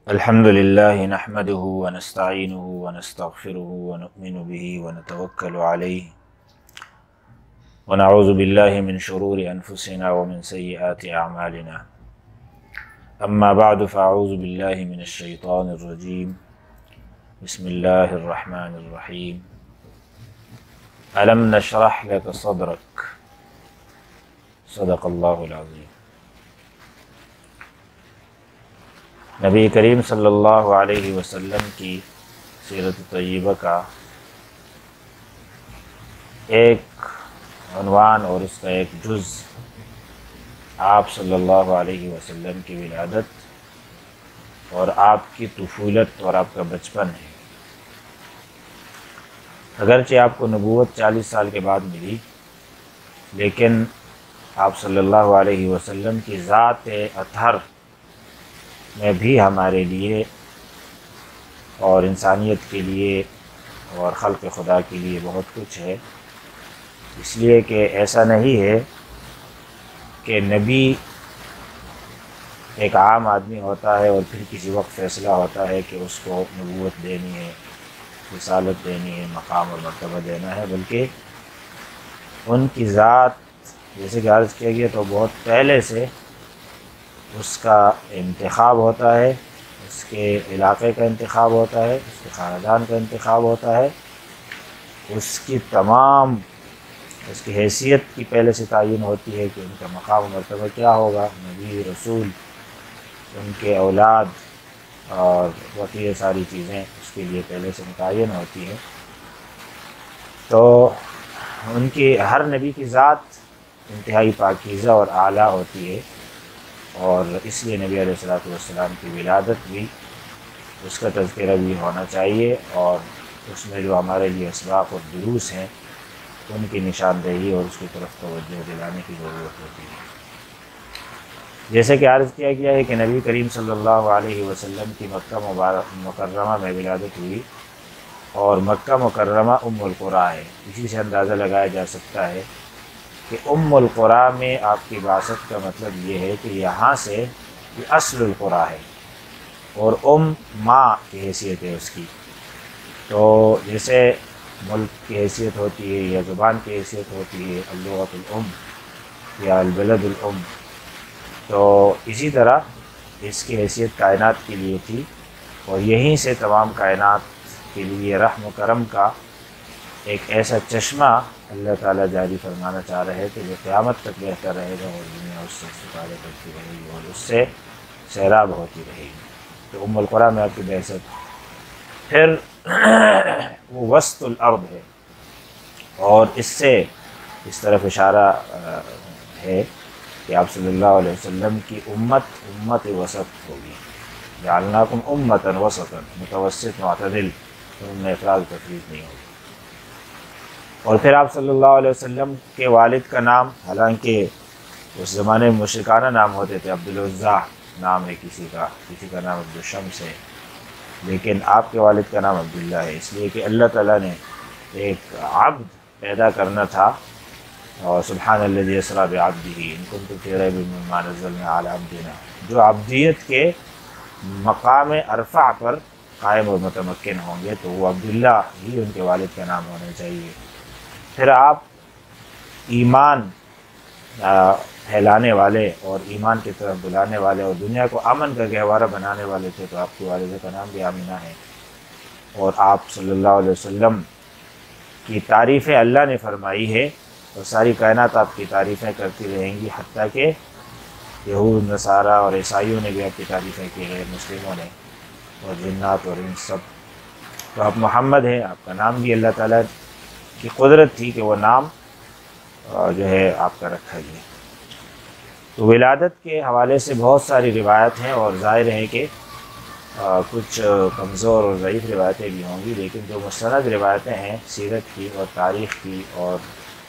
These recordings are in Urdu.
الحمد لله نحمده ونستعينه ونستغفره ونؤمن به ونتوكل عليه ونعوذ بالله من شرور أنفسنا ومن سيئات أعمالنا. أما بعد فأعوذ بالله من الشيطان الرجيم. بسم الله الرحمن الرحيم. ألم نشرح لك صدرك. صدق الله العظيم. نبی کریم صلی اللہ علیہ وسلم کی سیرت طیبہ کا ایک عنوان اور اس کا ایک جز آپ صلی اللہ علیہ وسلم کی ولادت اور آپ کی طفولت اور آپ کا بچپن ہے۔ اگرچہ آپ کو نبوت 40 سال کے بعد ملی، لیکن آپ صلی اللہ علیہ وسلم کی ذات اطہر میں بھی ہمارے لیے اور انسانیت کے لیے اور خلق خدا کے لیے بہت کچھ ہے، اس لیے کہ ایسا نہیں ہے کہ نبی ایک عام آدمی ہوتا ہے اور پھر کسی وقت فیصلہ ہوتا ہے کہ اس کو نبوت دینی ہے، رسالت دینی ہے، مقام اور مرتبہ دینا ہے، بلکہ ان کی ذات جیسے کہ عرض کیا گیا تو بہت پہلے سے اس کا انتخاب ہوتا ہے، اس کے علاقے کا انتخاب ہوتا ہے، اس کے خاندان کا انتخاب ہوتا ہے، اس کی تمام اس کی حیثیت کی پہلے سے تعین ہوتی ہے کہ ان کا مقام و مرتبہ کیا ہوگا، نبی، رسول، ان کے اولاد اور بقیہ ساری چیزیں اس کے لیے پہلے سے متعین ہوتی ہیں۔ تو ان کی ہر نبی کی ذات انتہائی پاکیزہ اور اعلیٰ ہوتی ہے، اور اس لیے نبی علیہ الصلوۃ والسلام کی ولادت بھی، اس کا تذکرہ بھی ہونا چاہیے، اور اس میں جو ہمارے لیے اسباق اور دروس ہیں ان کی نشاندہی اور اس کی طرف توجہ دلانے کی ضرورت ہوتی ہے۔ جیسے کہ عرض کیا گیا ہے کہ نبی کریم صلی اللہ علیہ وسلم کی مکہ مکرمہ میں ولادت ہوئی، اور مکہ مکرمہ ام القریٰ ہے۔ اسی سے اندازہ لگایا جا سکتا ہے کہ ام القریٰ میں آپ کی بعثت کا مطلب یہ ہے کہ یہاں سے یہ اصل القریٰ ہے، اور ماں کی حیثیت ہے اس کی۔ تو جیسے ملک کی حیثیت ہوتی ہے یا زبان کی حیثیت ہوتی ہے اللغۃ الام یا البلد الام، تو اسی طرح اس کی حیثیت کائنات کے لیے تھی، اور یہیں سے تمام کائنات کے لیے رحم و کرم کا ایک ایسا چشمہ اللہ تعالیٰ جاری فرمانا چاہ رہے ہیں کہ جو قیامت تک بہتا رہے گا، اور دنیا اس سے استفادہ کرتی رہے گی اور اس سے سیراب ہوتی رہے گی۔ تو ام القریٰ میں آپ کی بعثت، پھر وہ وسط الارض ہے، اور اس سے اس طرف اشارہ ہے کہ آپ صلی اللہ علیہ وسلم کی امت وسط ہوگی، جعلناکم امۃ وسطا، متوسط معتدل، ان میں افراد تفریق نہیں ہوگی۔ اور پھر آپ صلی اللہ علیہ وسلم کے والد کا نام، حالانکہ اس زمانے میں مشرکانہ نام ہوتے تھے، عبدالعزیٰ نام ہے کسی کا نام عبدالشمس ہے، لیکن آپ کے والد کا نام عبداللہ ہے، اس لیے کہ اللہ تعالیٰ نے ایک عبد پیدا کرنا تھا، اور سبحان الذی اسریٰ بعبدہ ان کنتم فی ریب مما نزلنا علی عبدنا، جو عبدیت کے مقام ارفع پر قائم اور متمکن ہوں گے تو وہ عبداللہ ہی ان کے والد کا نام ہونا چاہیے۔ پھر آپ ایمان پھیلانے والے اور ایمان کی طرف بلانے والے اور دنیا کو امن کا گہوارہ بنانے والے تھے، تو آپ کی والدہ کا نام بھی آمینہ ہے، اور آپ صلی اللہ علیہ وسلم کی تعریفیں اللہ نے فرمائی ہے، اور ساری کائنات آپ کی تعریفیں کرتی رہیں گی، حتیٰ کہ یہود، نصارہ اور عیسائیوں نے بھی آپ کی تعریفیں کی ہے، مسلموں نے اور جنات اور ان سب۔ تو آپ محمد ہیں، آپ کا نام بھی اللہ تعالیٰ کی قدرت تھی کہ وہ نام جو ہے آپ کا رکھا گیا۔ تو ولادت کے حوالے سے بہت ساری روایت ہیں، اور ظاہر ہے کہ کچھ کمزور اور ضعیف روایتیں بھی ہوں گی، لیکن جو مستند روایتیں ہیں سیرت کی اور تاریخ کی، اور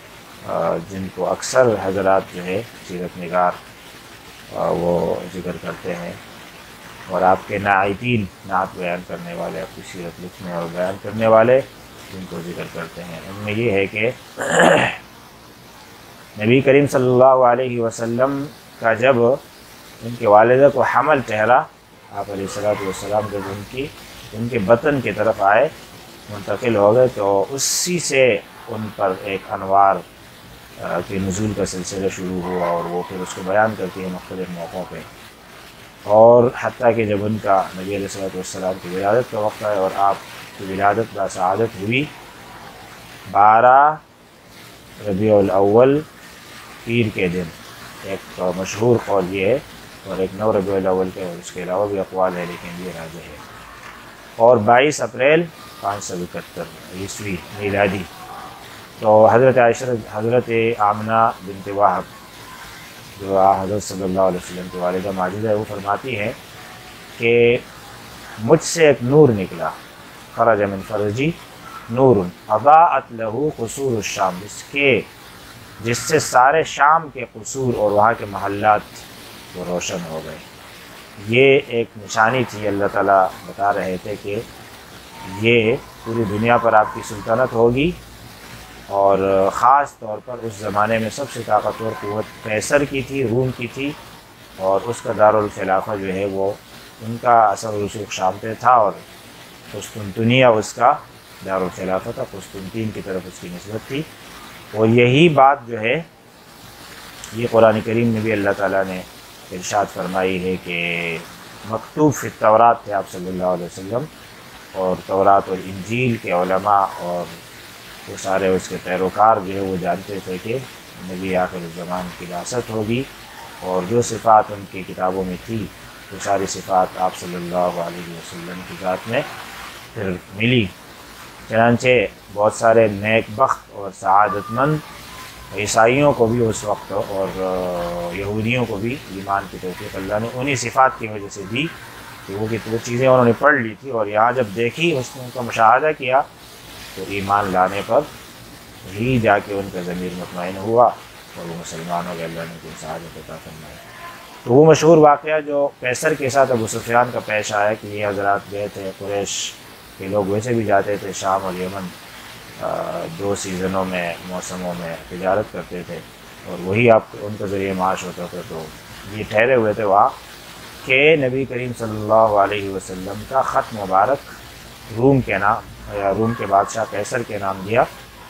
جن کو اکثر حضرات جو ہے سیرت نگار وہ ذکر کرتے ہیں، اور آپ کے ناعتین، نعت بیان کرنے والے، آپ کی سیرت لکھنے اور بیان کرنے والے جن کو ذکر کرتے ہیں، ان میں یہ ہے کہ نبی کریم صلی اللہ علیہ وسلم کا جب ان کے والدہ کو حمل ٹھہرا آپ علیہ السلام جب ان کے بطن کی طرف آئے، منتقل ہو گئے، تو اسی سے ان پر ایک انوار کے نزول کا سلسلہ شروع ہوا، اور وہ پھر اس کو بیان کرتی ہے مختلف موقعوں پہ، اور حتیٰ کہ جب ان کا نبی علیہ السلام کی ولادت کا وقت ہے، اور آپ کی ولادت باسعادت ہوئی 12 ربیع الاول پیر کے دن، ایک مشہور قول یہ ہے، اور ایک 9 ربیع الاول کے، اور اس کے علاوہ بھی اقوال ہے لیکن یہ راجح ہے، اور 22 اپریل 571 عیسوی میلادی۔ تو حضرت آمنہ بنت وہب جو حضرت صلی اللہ علیہ وسلم کی والدہ ماجدہ ہے، وہ فرماتی ہے کہ مجھ سے ایک نور نکلا، خرج من فرجی نور اضاءت له قصور الشام، جس سے سارے شام کے قصور اور وہاں کے محلات وہ روشن ہو گئے۔ یہ ایک نشانی تھی، اللہ تعالیٰ بتا رہے تھے کہ یہ پوری دنیا پر آپ کی سلطنت ہوگی، اور خاص طور پر اس زمانے میں سب سے طاقتور قوت قیصر کی تھی، روم کی تھی، اور اس کا دارالخلافہ جو ہے وہ ان کا اثر و رسوخ شام پہ تھا، اور قسطنطنیہ اس کا دارالخلافہ تھا، قسطنطین کی طرف اس کی نسبت تھی۔ اور یہی بات جو ہے یہ قرآن کریم میں بھی اللہ تعالیٰ نے ارشاد فرمائی ہے کہ مکتوب فی التورات تھے آپ صلی اللہ علیہ وسلم، اور تورات اور انجیل کے علماء اور وہ سارے اس کے پیروکار جو ہے وہ جانتے تھے کہ نبی آخر الزمان کی بعثت ہوگی، اور جو صفات ان کی کتابوں میں تھی وہ ساری صفات آپ صلی اللہ علیہ وسلم کی ذات میں پھر ملی۔ چنانچہ بہت سارے نیک بخت اور سعادت مند عیسائیوں کو بھی اس وقت اور یہودیوں کو بھی ایمان کی توفیق اللہ نے انہی صفات کی وجہ سے دی کہ وہ چیزیں انہوں نے پڑھ لی تھی، اور یہاں جب دیکھی، اس نے ان کا مشاہدہ کیا، تو ایمان لانے پر ہی جا کے ان کا ضمیر مطمئن ہوا، اور وہ مسلمان ہو گئے، اللہ نے ان کو سعادت عطا فرمائی۔ تو وہ مشہور واقعہ جو قیصر کے ساتھ ابو سفیان کا پیش آیا کہ یہ حضرات گئے تھے، قریش کے لوگ ویسے بھی جاتے تھے شام اور یمن، 2 سیزنوں میں، موسموں میں تجارت کرتے تھے، اور وہی آپ ان کا ذریعہ معاش ہوتا تھا۔ تو یہ ٹھہرے ہوئے تھے وہاں کہ نبی کریم صلی اللہ علیہ وسلم کا خط مبارک روم کے نام، یا روم کے بادشاہ قیصر کے نام دیا،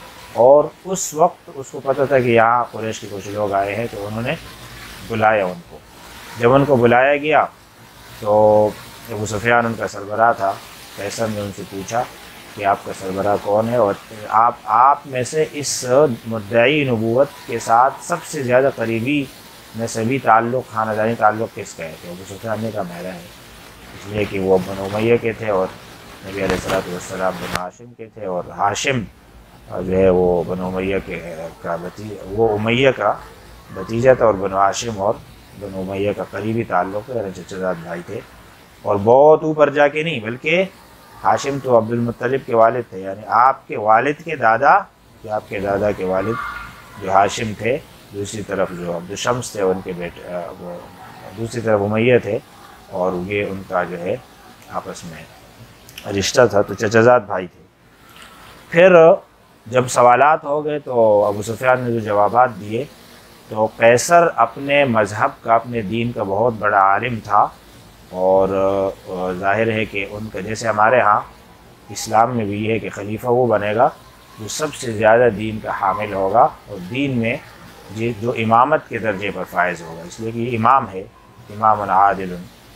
اور اس وقت اس کو پتہ تھا کہ یہاں قریش کے کچھ لوگ آئے ہیں، تو انہوں نے بلایا ان کو۔ جب ان کو بلایا گیا تو ابو سفیان ان کا سربراہ تھا، قیصر نے ان سے پوچھا کہ آپ کا سربراہ کون ہے، اور آپ میں سے اس مدعی نبوت کے ساتھ سب سے زیادہ قریبی نسبی تعلق، خاندانی تعلق کس کا ہے؟ تو ابو سفیان نے کہا میرا ہے، اس لیے کہ وہ بنو امیہ کے تھے، اور نبی علیہ السلام بنو ہاشم کے تھے، اور ہاشم جو ہے وہ بنو امیہ کا وہ امیہ کا بھتیجا تھا، اور بنو ہاشم اور بنو امیہ کا قریبی تعلق ہے، چچا زاد بھائی تھے، اور بہت اوپر جا کے نہیں، بلکہ ہاشم تو عبد المطلب کے والد تھے، یعنی آپ کے والد کے دادا، کہ آپ کے دادا کے والد جو ہاشم تھے، دوسری طرف جو عبد الشمس تھے ان کے بیٹے، وہ دوسری طرف امیہ تھے، اور یہ ان کا جو ہے آپس میں رشتہ تھا، تو چچا زاد بھائی تھے۔ پھر جب سوالات ہو گئے تو ابو سفیان نے جو جوابات دیے، تو قیصر اپنے مذہب کا، اپنے دین کا بہت بڑا عالم تھا، اور ظاہر ہے کہ ان کا جیسے ہمارے ہاں اسلام میں بھی یہ ہے کہ خلیفہ وہ بنے گا جو سب سے زیادہ دین کا حامل ہوگا، اور دین میں جو امامت کے درجے پر فائز ہوگا، اس لیے کہ یہ امام ہے، امام عادل،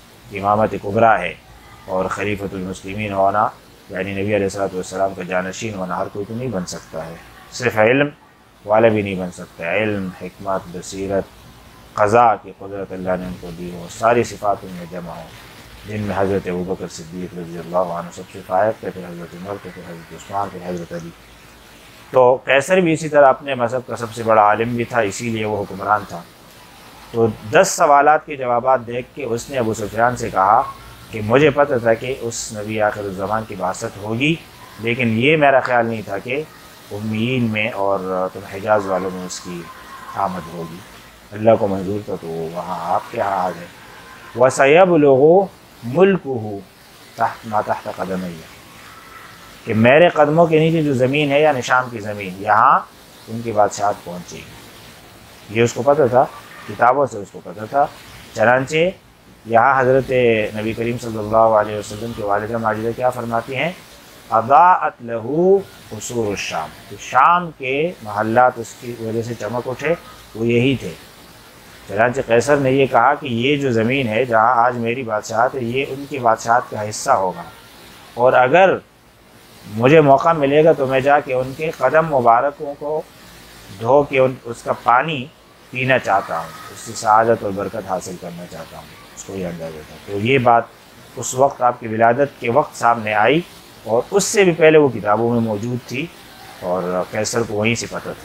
امامت کبریٰ ہے، اور خلیفۃ المسلمین ہونا یعنی نبی علیہ السلام کا جانشین ہونا ہر کوئی تو نہیں بن سکتا ہے، صرف علم والا بھی نہیں بن سکتا، علم، حکمت، بصیرت، قضاء کی قدرت اللہ نے ان کو دی ہو، ساری صفات ان میں جمع ہو، جن میں حضرت ابوبکر صدیق رضی اللہ عنہ سب سے فائق تھے، پھر حضرت عمر تھے، پھر حضرت عثمان، پھر حضرت علی۔ تو قیصر بھی اسی طرح اپنے مذہب کا سب سے بڑا عالم بھی تھا، اسی لیے وہ حکمران تھا۔ تو 10 سوالات کے جوابات دیکھ کے اس نے ابو سفیان سے کہا کہ مجھے پتہ تھا کہ اس نبی آخر الزمان کی بعثت ہوگی، لیکن یہ میرا خیال نہیں تھا کہ امیین میں اور تم حجاز والوں میں اس کی آمد ہوگی، اللہ کو منظور تھا تو وہاں آپ کے یہاں آ گئے۔ وَسَيَبْلُغُ مُلْكُهُ تحت ما تحت قدمَيَّ، کہ میرے قدموں کے نیچے جو زمین ہے، یعنی شام کی زمین، یہاں ان کی بادشاہت پہنچے گی۔ یہ اس کو پتہ تھا، کتابوں سے اس کو پتہ تھا۔ چنانچہ یہاں حضرت نبی کریم صلی اللہ علیہ وسلم کی والدہ ماجدہ کیا فرماتی ہیں؟ اضاءت لہو قصور الشام، تو شام کے محلات اس کی وجہ سے چمک اٹھے، وہ یہی تھے۔ چنانچہ قیصر نے یہ کہا کہ یہ جو زمین ہے جہاں آج میری بادشاہت ہے، یہ ان کی بادشاہت کا حصہ ہوگا، اور اگر مجھے موقع ملے گا تو میں جا کے ان کے قدم مبارکوں کو دھو کے اس کا پانی پینا چاہتا ہوں، اس سے سعادت اور برکت حاصل کرنا چاہتا ہوں، اس کو یہ اندازہ تھا۔ تو یہ بات اس وقت آپ کی ولادت کے وقت سامنے آئی، اور اس سے بھی پہلے وہ کتابوں میں موجود تھی، اور قیصر کو وہیں سے پتہ تھا۔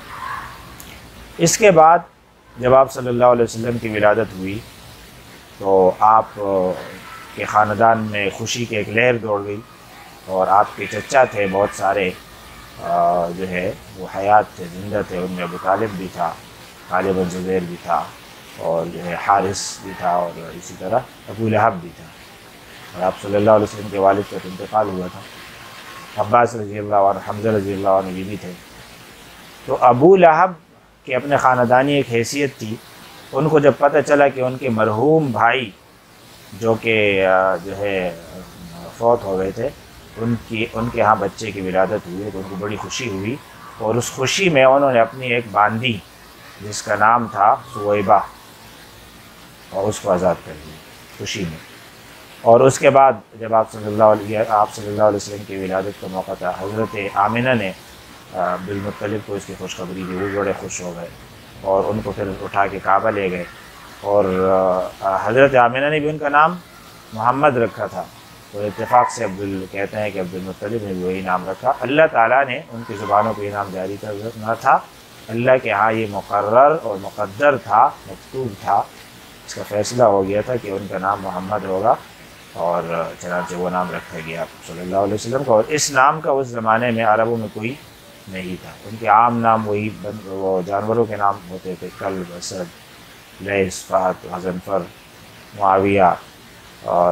اس کے بعد جب آپ صلی اللہ علیہ وسلم کی ولادت ہوئی تو آپ کے خاندان میں خوشی کی ایک لہر دوڑ گئی، اور آپ کے چچا تھے بہت سارے جو ہے وہ حیات تھے، زندہ تھے، ان میں ابو طالب بھی تھا، خالد بن زبیر بھی تھا، اور جو ہے حارث بھی تھا، اور اسی طرح ابو لہب بھی تھا، اور آپ صلی اللہ علیہ وسلم کے والد کا انتقال ہوا تھا۔ عباس رضی اللہ عنہ، حمزہ رضی اللہ عنہ بھی تھے۔ تو ابو لہب کے اپنے خاندانی ایک حیثیت تھی، ان کو جب پتہ چلا کہ ان کے مرحوم بھائی جو کہ جو ہے فوت ہو گئے تھے، ان کے ہاں بچے کی ولادت ہوئی، تو ان کو بڑی خوشی ہوئی، اور اس خوشی میں انہوں نے اپنی ایک باندی جس کا نام تھا سویبہ، اور اس کو آزاد کر دیا خوشی میں۔ اور اس کے بعد جب آپ صلی اللہ علیہ وسلم کی ولادت کا موقع تھا، حضرت آمنہ نے عبدالمطلب کو اس کی خوشخبری دی، وہ بڑے خوش ہو گئے، اور ان کو پھر اٹھا کے کعبہ لے گئے، اور حضرت آمنہ نے بھی ان کا نام محمد رکھا تھا، اور اتفاق سے کہتے ہیں کہ عبدالمطلب نے بھی وہی نام رکھا۔ اللہ تعالیٰ نے ان کی زبانوں پہ یہ نام جاری کرنا تھا، اللہ کے ہاں یہ مقرر اور مقدر تھا، مکتوب تھا، اس کا فیصلہ ہو گیا تھا کہ ان کا نام محمد ہوگا، اور چنانچہ وہ نام رکھا گیا صلی اللہ علیہ وسلم کا۔ اور اس نام کا اس زمانے میں عربوں میں کوئی نہیں تھا، ان کے عام نام وہی وہ جانوروں کے نام ہوتے تھے، کلب، اسد، لیث، فہد، غضنفر، معاویہ، اور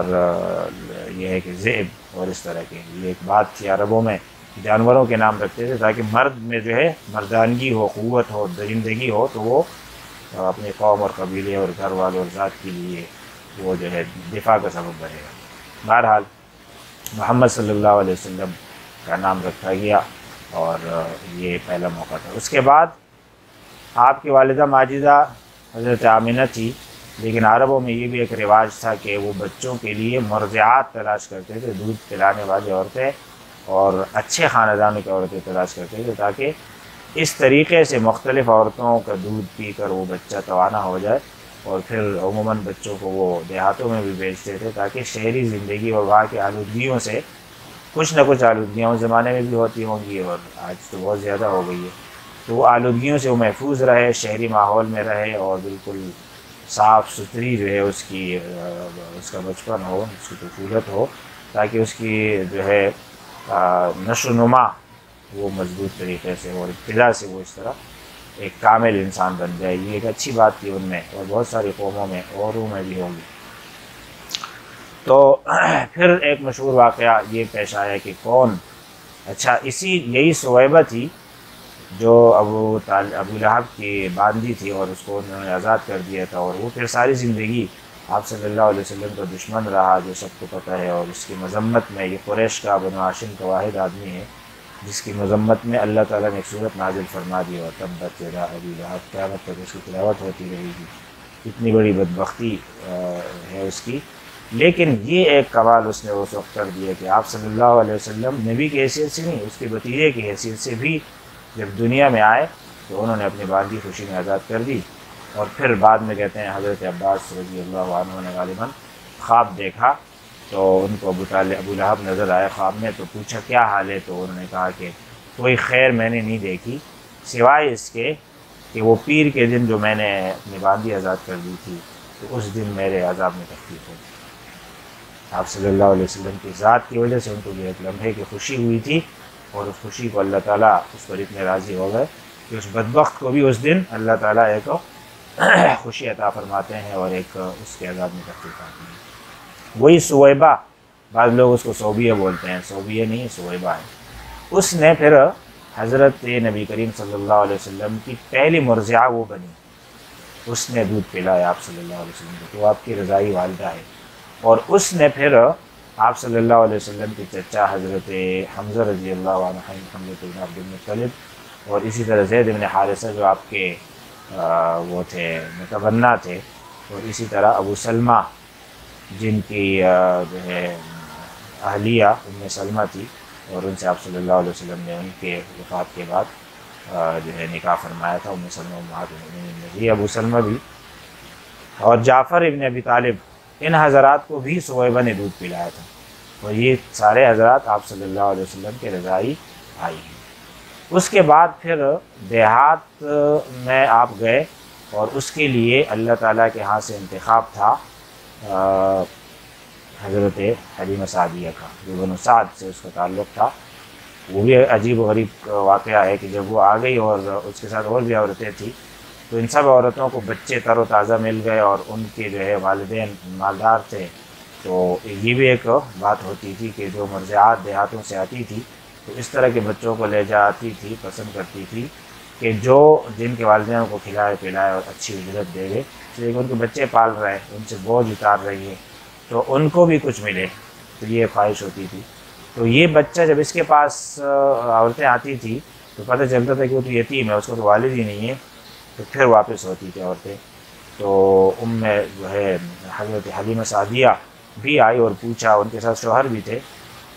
یہ ہے کہ ذئب، اور اس طرح کے۔ یہ ایک بات تھی عربوں میں، جانوروں کے نام رکھتے تھے تاکہ مرد میں جو ہے مردانگی ہو، قوت ہو، درندگی ہو، تو وہ اپنے قوم اور قبیلے اور گھر والوں اور ذات کے لیے وہ جو ہے دفاع کا سبب بنے گا۔ بہرحال محمد صلی اللہ علیہ وسلم کا نام رکھا گیا، اور یہ پہلا موقع تھا۔ اس کے بعد آپ کی والدہ ماجدہ حضرت آمنہ تھی، لیکن عربوں میں یہ بھی ایک رواج تھا کہ وہ بچوں کے لیے مرضعات تلاش کرتے تھے، دودھ پلانے والی عورتیں، اور اچھے خاندانوں کی عورتیں تلاش کرتے تھے، تاکہ اس طریقے سے مختلف عورتوں کا دودھ پی کر وہ بچہ توانا ہو جائے، اور پھر عموماً بچوں کو وہ دیہاتوں میں بھی بیچتے تھے، تاکہ شہری زندگی اور وہاں کی آلودگیوں سے کچھ نہ کچھ آلودگیاں اس زمانے میں بھی ہوتی ہوں گی، اور آج تو بہت زیادہ ہو گئی ہے، تو وہ آلودگیوں سے وہ محفوظ رہے، شہری ماحول میں رہے، اور بالکل صاف ستھری جو ہے اس کا بچپن ہو، اس کی طفولت ہو، تاکہ اس کی جو ہے نشو و نما وہ مضبوط طریقے سے، اور ابتدا سے وہ اس طرح ایک کامل انسان بن جائے۔ یہ ایک اچھی بات تھی ان میں، اور بہت ساری قوموں میں، اوروں میں بھی ہوگی۔ تو پھر ایک مشہور واقعہ یہ پیش آیا کہ یہی سویبہ تھی جو ابو لہب کی باندی تھی، اور اس کو انہوں نے آزاد کر دیا تھا، اور وہ پھر ساری زندگی آپ صلی اللہ علیہ وسلم کا دشمن رہا، جو سب کو پتہ ہے، اور اس کی مذمت میں، یہ قریش کا بنو ہاشم کا واحد آدمی ہے جس کی مذمت میں اللہ تعالیٰ نے ایک صورت نازل فرما دی، اور تبت یدا ابی لہب، قیامت تک اس کی تلاوت ہوتی رہے گی۔ اتنی بڑی بدبختی ہے اس کی، لیکن یہ ایک کمال اس نے اس وقت کر دیا کہ آپ صلی اللہ علیہ وسلم نبی کی حیثیت سے نہیں، اس کے بھتیجے کی حیثیت سے بھی جب دنیا میں آئے تو انہوں نے اپنی باندی خوشی میں آزاد کر دی، اور پھر بعد میں کہتے ہیں حضرت عباس رضی اللہ عنہ نے غالباً خواب دیکھا، تو ان کو ابو لہب نظر آئے خواب میں، تو پوچھا کیا حال ہے، تو انہوں نے کہا کہ کوئی خیر میں نے نہیں دیکھی سوائے اس کے کہ وہ پیر کے دن جو میں نے اپنی باندی آزاد کر دی تھی، تو اس دن میرے عذاب میں تخفیف ہوئی۔ آپ صلی اللہ علیہ وسلم کی ذات کی وجہ سے ان کو یہ ایک لمحے کی خوشی ہوئی تھی، اور اس خوشی کو اللہ تعالیٰ اس پر اتنے راضی ہو گئے کہ اس بدبخت کو بھی اس دن اللہ تعالیٰ ایک خوشی عطا فرماتے ہیں، اور ایک اس کے عذاب میں تخفیف آتی ہے۔ وہی سویبہ، بعض لوگ اس کو صوبیہ بولتے ہیں، صوبیہ نہیں سویبہ ہے، اس نے پھر حضرت نبی کریم صلی اللہ علیہ وسلم کی پہلی مرضعہ وہ بنی، اس نے دودھ پلایا آپ صلی اللہ علیہ وسلم کو، تو آپ کی رضائی والدہ ہے۔ اور اس نے پھر آپ صلی اللہ علیہ وسلم کے چچا حضرت حمزہ رضی اللہ عنہ، حمزہ بن عبد المطلب، اور اسی طرح زید بن حارثہ جو آپ کے وہ تھے متبنہ تھے، اور اسی طرح ابو سلمہ جن کی جو ہے اہلیہ ام سلمہ تھی، اور ان سے آپ صلی اللہ علیہ وسلم نے ان کے وفات کے بعد جو ہے نکاح فرمایا تھا، ام سلمہ امہات المؤمنین میں بھی ابو سلمہ بھی، اور جعفر ابن ابی طالب، ان حضرات کو بھی ثعیبہ نے دودھ پلایا تھا، اور یہ سارے حضرات آپ صلی اللہ علیہ وسلم کے رضائی بھائی ہیں۔ اس کے بعد پھر دیہات میں آپ گئے، اور اس کے لیے اللہ تعالیٰ کے ہاں سے انتخاب تھا حضرت حلیمہ سعدیہ کا، جو بنو سعد سے اس کا تعلق تھا۔ وہ بھی عجیب و غریب واقعہ ہے کہ جب وہ آ گئی اور اس کے ساتھ اور بھی عورتیں تھیں، تو ان سب عورتوں کو بچے تر و تازہ مل گئے، اور ان کے جو ہے والدین مالدار تھے، تو یہ بھی ایک بات ہوتی تھی کہ جو مرضعات دیہاتوں سے آتی تھی تو اس طرح کے بچوں کو لے جاتی تھی، پسند کرتی تھی کہ جو جن کے والدین کو کھلائے پلائے اور اچھی اجرت دے گئے، اس لیے کہ ان کے بچے پال رہے، ان سے بوجھ اتار رہی ہے، تو ان کو بھی کچھ ملے، تو یہ خواہش ہوتی تھی۔ تو یہ بچہ جب اس کے پاس عورتیں آتی تھی تو پتہ چلتا تھا کہ وہ تو یتیم ہے، اس کو تو والد ہی نہیں ہے، تو پھر واپس ہوتی تھی عورتیں۔ تو جو ہے حضرت حلیمہ سعدیہ بھی آئی اور پوچھا، ان کے ساتھ شوہر بھی تھے،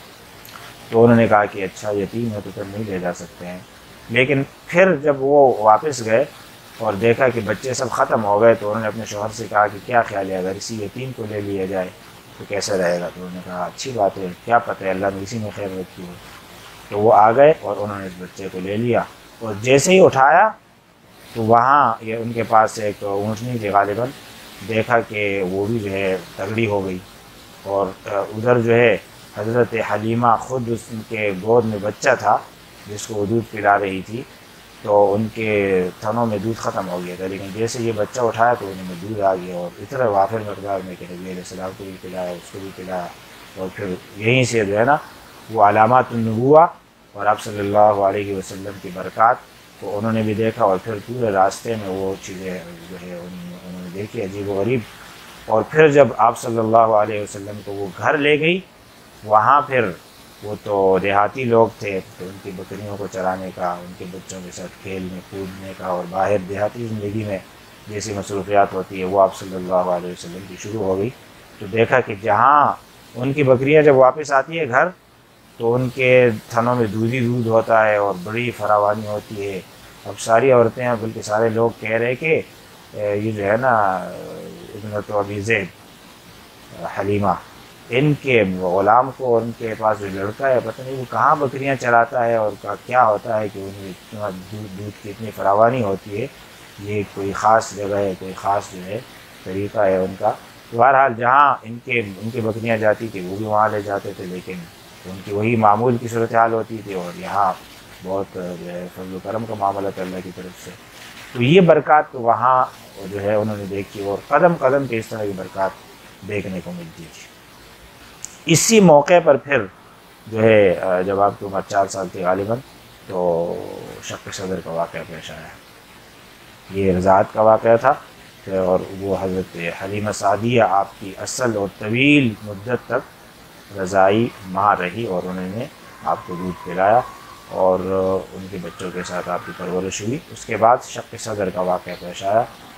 تو انہوں نے کہا کہ اچھا یتیم ہے تو پھر نہیں لے جا سکتے ہیں۔ لیکن پھر جب وہ واپس گئے اور دیکھا کہ بچے سب ختم ہو گئے، تو انہوں نے اپنے شوہر سے کہا کہ کیا خیال ہے اگر اسی یتیم کو لے لیا جائے تو کیسا رہے گا؟ تو انہوں نے کہا اچھی بات ہے، کیا پتہ ہے اللہ نے اسی میں خیر رکھی ہو۔ تو وہ آ گئے اور انہوں نے اس بچے کو لے لیا، اور جیسے ہی اٹھایا تو وہاں یہ ان کے پاس ایک اونٹنی تھی غالباً، دیکھا کہ وہ بھی جو ہے تگڑی ہو گئی، اور ادھر جو ہے حضرت حلیمہ خود اس کے گود میں بچہ تھا جس کو وہ دودھ پلا رہی تھی، تو ان کے تھنوں میں دودھ ختم ہو گیا تھا، لیکن جیسے یہ بچہ اٹھایا تو انہیں میں دودھ آ گیا، اور اتنا وافر مقدار میں کہ نبی علیہ السلام کو بھی پلایا، اس کو بھی پلایا، اور پھر یہیں سے جو ہے نا وہ علامات النبوہ اور آپ صلی اللہ علیہ وسلم کی برکات کو انہوں نے بھی دیکھا، اور پھر پورے راستے میں وہ چیزیں جو ہے انہوں نے دیکھی عجیب و غریب۔ اور پھر جب آپ صلی اللہ علیہ وسلم کو وہ گھر لے گئی، وہاں پھر وہ تو دیہاتی لوگ تھے، تو ان کی بکریوں کو چرانے کا، ان کے بچوں کے ساتھ کھیلنے کودنے کا، اور باہر دیہاتی زندگی میں جیسی مصروفیات ہوتی ہے وہ آپ صلی اللہ علیہ وسلم کی شروع ہو گئی۔ تو دیکھا کہ جہاں ان کی بکریاں جب واپس آتی ہے گھر، تو ان کے تھنوں میں دودھ ہی دودھ ہوتا ہے اور بڑی فراوانی ہوتی ہے۔ اب ساری عورتیں، بلکہ سارے لوگ کہہ رہے کہ یہ جو ہے نا ابنت ابی زید حلیمہ، ان کے غلام کو، ان کے پاس جو لڑکا ہے پتہ نہیں وہ کہاں بکریاں چراتا ہے اور کیا ہوتا ہے کہ انہیں اتنا دودھ کی اتنی فراوانی ہوتی ہے، یہ کوئی خاص جگہ ہے، کوئی خاص جو ہے طریقہ ہے ان کا۔ بہرحال جہاں ان کی بکریاں جاتی تھی وہ بھی وہاں لے جاتے تھے، لیکن ان کی وہی معمول کی صورتحال ہوتی تھی، اور یہاں بہت جو ہے فضل و کرم کا معاملہ تھا اللہ کی طرف سے۔ تو یہ برکات تو وہاں جو ہے انہوں نے دیکھی، اور قدم قدم پہ اس طرح کی برکات دیکھنے کو ملتی تھی۔ اسی موقع پر پھر جو ہے جب آپ کی عمر 4 سال تھی غالباً، تو شق صدر کا واقعہ پیش آیا۔ یہ رضاعت کا واقعہ تھا، اور وہ حضرت حلیمہ سعدیہ آپ کی اصل اور طویل مدت تک رضائی ماں رہی، اور انہوں نے آپ کو دودھ پلایا، اور ان کے بچوں کے ساتھ آپ کی پرورش ہوئی۔ اس کے بعد شق صدر کا واقعہ پیش آیا،